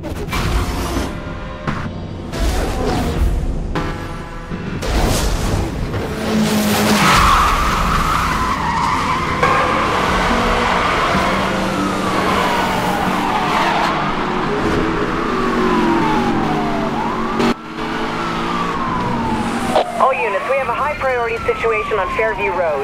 All units, we have a high priority situation on Fairview Road.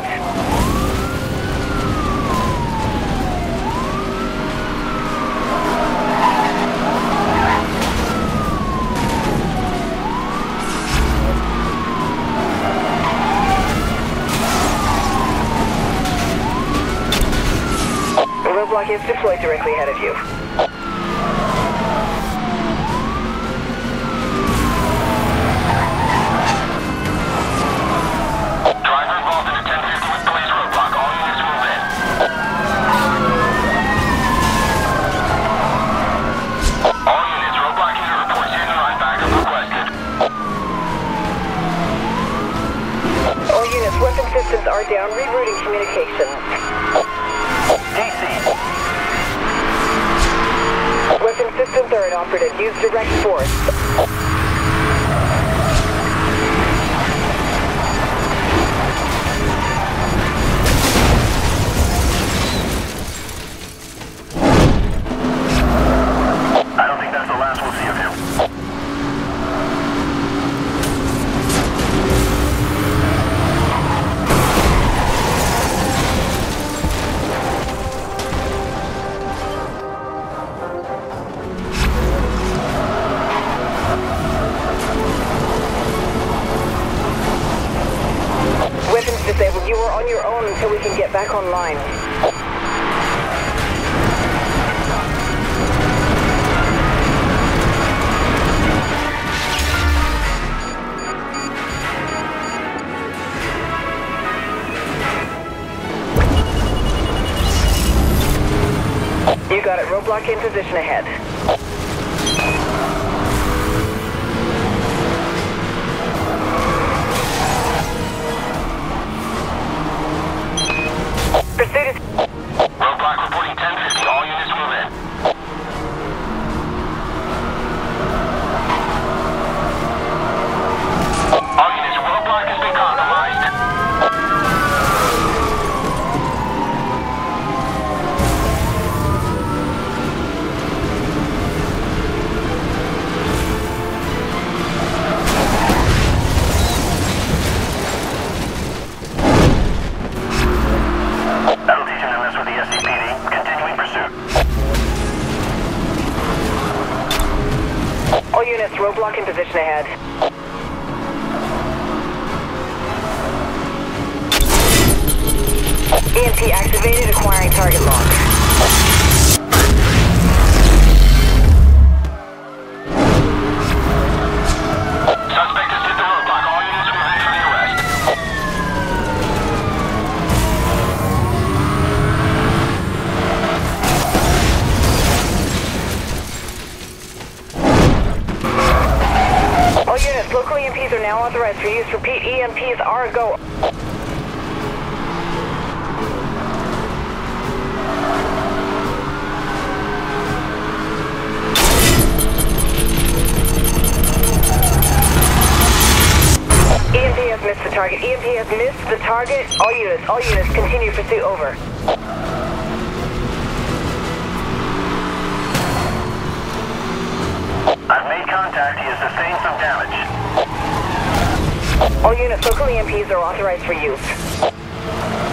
The roadblock is deployed directly ahead of you. Weapon systems are down, rerouting communications. DC. Weapon systems are inoperative. Use direct force. I don't think that's the last we'll see of him. Disabled. You are on your own until we can get back online. You got it. Roadblock in position ahead. Pursuit is... Roadblock reporting 1050. All units move in. All units, roadblock has been compromised. That'll teach him to mess with the SCPD. Continuing pursuit. All units, roadblock in position ahead. EMP activated, acquiring target lock. Suspect has hit the roadblock. All units move in for the arrest. All units, local EMPs are now authorized for use. Repeat, EMPs are a go. EMP has missed the target. EMP has missed the target. All units, continue pursuit. Over. I've made contact. He has sustained some damage. All units, local EMPs are authorized for use.